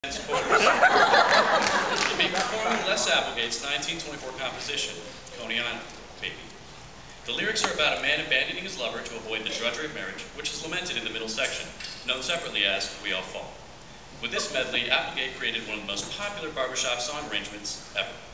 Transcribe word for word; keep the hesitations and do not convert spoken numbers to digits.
Quarters. We'll be performing Les Applegate's nineteen twenty-four composition, Coney Island, Baby. The lyrics are about a man abandoning his lover to avoid the drudgery of marriage, which is lamented in the middle section, known separately as We All Fall. With this medley, Applegate created one of the most popular barbershop song arrangements ever.